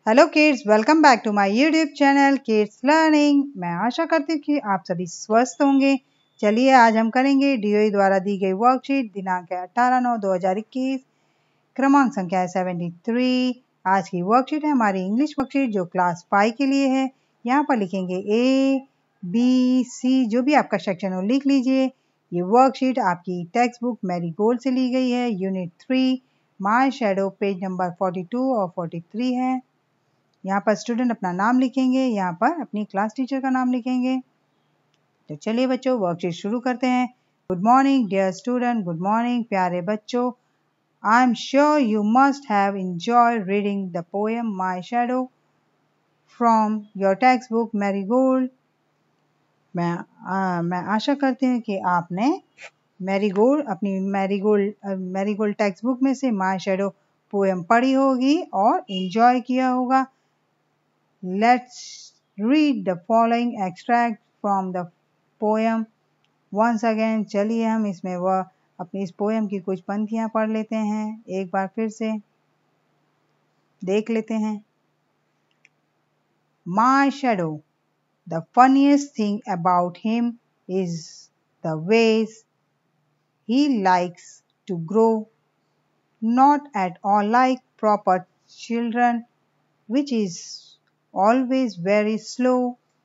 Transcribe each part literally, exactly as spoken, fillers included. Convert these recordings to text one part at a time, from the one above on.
Hello kids, welcome back to my YouTube channel kids learning. मैं आशा करती हूँ कि आप सभी स्वस्थ होंगे। चलिए आज हम करेंगे डीओई द्वारा दी गई वर्कशीट दिनांक है अठारह नौ दो हज़ार इक्कीस, क्रमांक संख्या है तिहत्तर। आज की वर्कशीट है हमारी इंग्लिश वर्कशीट जो क्लास फाइव के लिए है। यहाँ पर लिखेंगे ए बी सी, जो भी आपका सेक्शन हो लिख लीजिए। ये वर्कशीट आपकी टेक्स्ट बुक मैरी गोल्ड से ली गई है। Unit three my shadow, page number बयालीस और तैंतालीस है। यहाँ पर स्टूडेंट अपना नाम लिखेंगे, यहाँ पर अपनी क्लास टीचर का नाम लिखेंगे। तो चलिए बच्चों वर्कशीट शुरू करते हैं। Good morning dear student, good morning प्यारे बच्चों। I am sure you must have enjoy reading the poem my shadow from your text book Marigold. मैं आ, मैं आशा करती हूँ कि आपने मैरीगोल्ड अपनी मैरीगोल्ड मैरीगोल्ड टेक्स्ट बुक में से माई शैडो पोएम पढ़ी होगी और एंजॉय किया होगा। Let's read the following extract from the poem once again। चलिए हम इसमें वह अपनी इस पोएम की कुछ पंक्तियां पढ़ लेते हैं, एक बार फिर से देख लेते हैं। My shadow, the funniest thing about him is the ways he likes to grow, not at all like proper children, which is always very slow,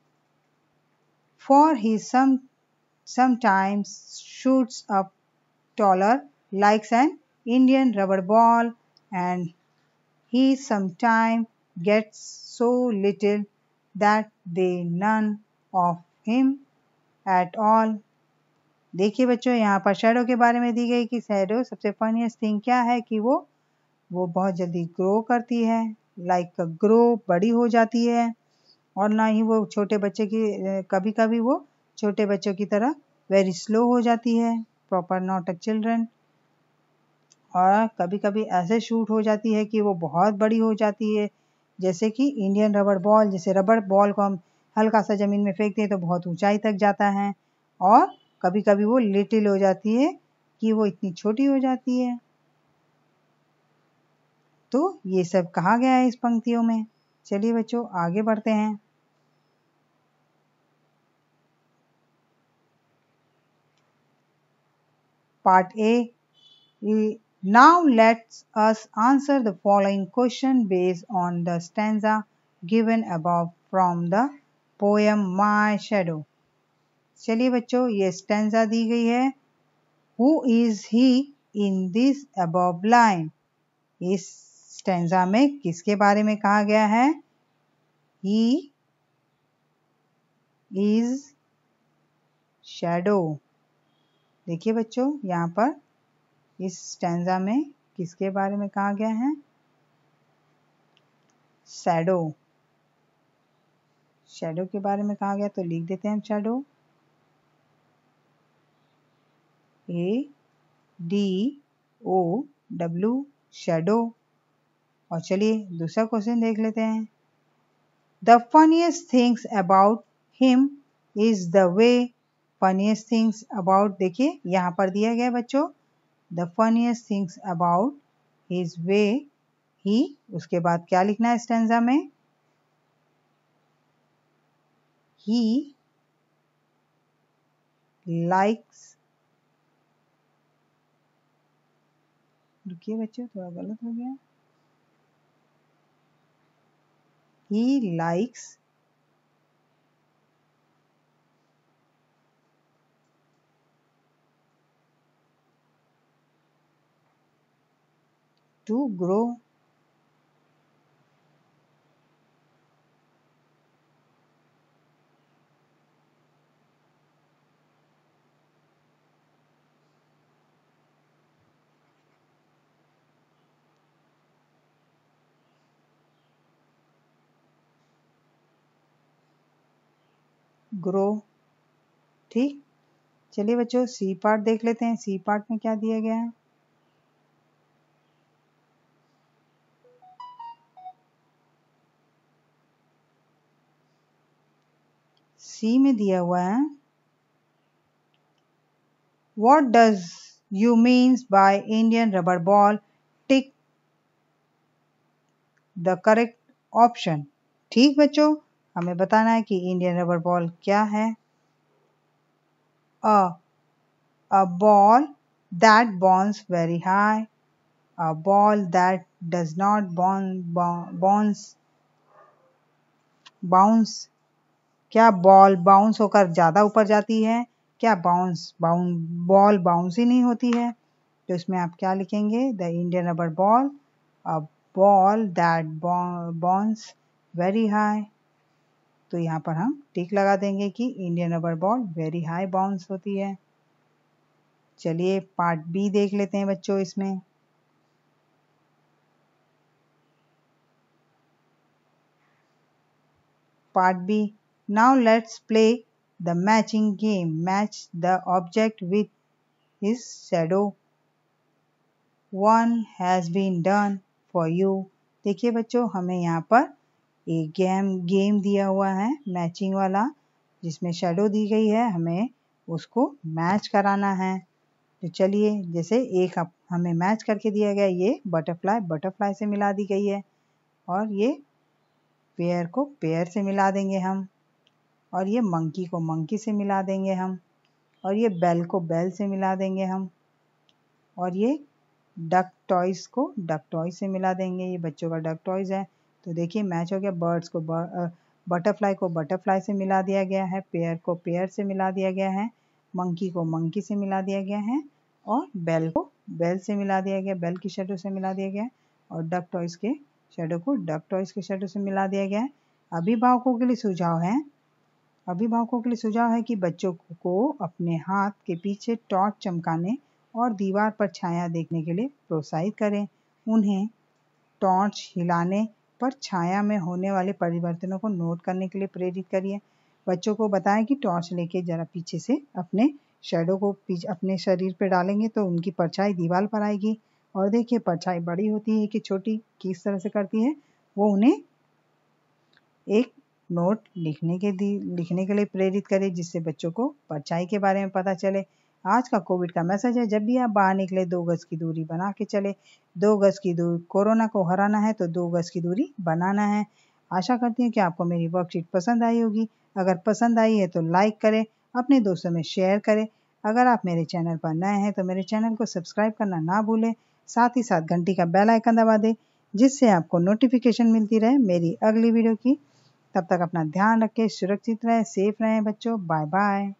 for he some, sometimes shoots up taller like an Indian rubber ball, and he sometimes gets so little that they none of him at all। देखिए बच्चों, यहाँ पर shadow के बारे में दी गई कि shadow सबसे फनीस्ट थिंग क्या है कि वो वो बहुत जल्दी ग्रो करती है, लाइक ग्रो बड़ी हो जाती है, और ना ही वो छोटे बच्चे की कभी कभी वो छोटे बच्चों की तरह वेरी स्लो हो जाती है, प्रॉपर नॉट अ चिल्ड्रन, और कभी कभी ऐसे शूट हो जाती है कि वो बहुत बड़ी हो जाती है, जैसे कि इंडियन रबर बॉल। जैसे रबर बॉल को हम हल्का सा ज़मीन में फेंकते हैं तो बहुत ऊंचाई तक जाता है, और कभी कभी वो लिटिल हो जाती है कि वो इतनी छोटी हो जाती है। तो ये सब कहा गया है इस पंक्तियों में। चलिए बच्चों आगे बढ़ते हैं। Part A. Now let us answer the following question based on the stanza given above from the poem My Shadow। चलिए बच्चों ये स्टेंजा दी गई है। Who is he in this above line? इस स्टेंजा में किसके बारे में कहा गया है? He is shadow। देखिए बच्चों यहाँ पर इस स्टैंजा में किसके बारे में कहा गया है? शैडो। शैडो के बारे में कहा गया, तो लिख देते हैं shadow, A D O W, shadow. और चलिए दूसरा क्वेश्चन देख लेते हैं। The funniest things about him is the way. Funniest things about, देखिए यहाँ पर दिया गया बच्चों, the funniest things about his way ही, उसके बाद क्या लिखना है स्टैंजा में? ही लाइक्स, रुकिए बच्चों थोड़ा गलत हो गया, he likes to grow grow. ठीक, चलिए बच्चों सी पार्ट देख लेते हैं। सी पार्ट में क्या दिया गया है? सी में दिया हुआ है, what does you means by Indian rubber ball, tick the correct option. ठीक बच्चों, हमें बताना है कि इंडियन रबर बॉल क्या है। A a ball that bounce very high, a ball that does not bounce bounce क्या बॉल बाउंस होकर ज्यादा ऊपर जाती है? क्या बाउंस बाउंस बॉल बाउंस ही नहीं होती है? तो इसमें आप क्या लिखेंगे? The Indian rubber ball, a ball that bounce very high. तो यहाँ पर हम टिक लगा देंगे कि Indian rubber ball very high bounce होती है। चलिए पार्ट बी देख लेते हैं बच्चों इसमें। Part B. Now let's play the matching game. Match the object with his shadow. One has been done for you. देखिए बच्चों, हमें यहाँ पर एक गेम गेम दिया हुआ है मैचिंग वाला, जिसमें शैडो दी गई है, हमें उसको मैच कराना है। तो चलिए, जैसे एक हमें मैच करके दिया गया, ये बटरफ्लाई बटरफ्लाई से मिला दी गई है, और ये पेयर को पेयर से मिला देंगे हम, और ये मंकी को मंकी से मिला देंगे हम, और ये बेल को बेल से मिला देंगे हम, और ये डक टॉयज को डक टॉयज से मिला देंगे। ये बच्चों का डक टॉयज है। तो देखिए मैच हो गया। बर्ड्स को बटरफ्लाई को बटरफ्लाई से मिला दिया गया है, पेयर को पेयर से मिला दिया गया है, मंकी को मंकी से मिला दिया गया है, और बेल को बेल से मिला दिया गया, बेल की शैडो से मिला दिया गया है, और डक टॉयज के शैडो को डक टॉयज के शैडो से मिला दिया गया है। अभिभावकों के लिए सुझाव है अभिभावकों के लिए सुझाव है कि बच्चों को अपने हाथ के पीछे टॉर्च चमकाने और दीवार पर छाया देखने के लिए प्रोत्साहित करें। उन्हें टॉर्च हिलाने पर छाया में होने वाले परिवर्तनों को नोट करने के लिए प्रेरित करिए। बच्चों को बताएं कि टॉर्च लेके जरा पीछे से अपने शैडो को पीछे अपने शरीर पे डालेंगे तो उनकी परछाई दीवार पर आएगी। और देखिए परछाई बड़ी होती है कि छोटी, किस तरह से करती है, वो उन्हें एक नोट लिखने के दी लिखने के लिए प्रेरित करें, जिससे बच्चों को परछाई के बारे में पता चले। आज का कोविड का मैसेज है, जब भी आप बाहर निकले दो गज की दूरी बना के चले। दो गज की दूरी, कोरोना को हराना है तो दो गज की दूरी बनाना है। आशा करती हूँ कि आपको मेरी वर्कशीट पसंद आई होगी। अगर पसंद आई है तो लाइक करें, अपने दोस्तों में शेयर करें। अगर आप मेरे चैनल पर नए हैं तो मेरे चैनल को सब्सक्राइब करना ना भूलें। साथ ही साथ घंटी का बेल आइकन दबा दें, जिससे आपको नोटिफिकेशन मिलती रहे मेरी अगली वीडियो की। तब तक अपना ध्यान रखें, सुरक्षित रहें, सेफ रहें बच्चों। Bye bye.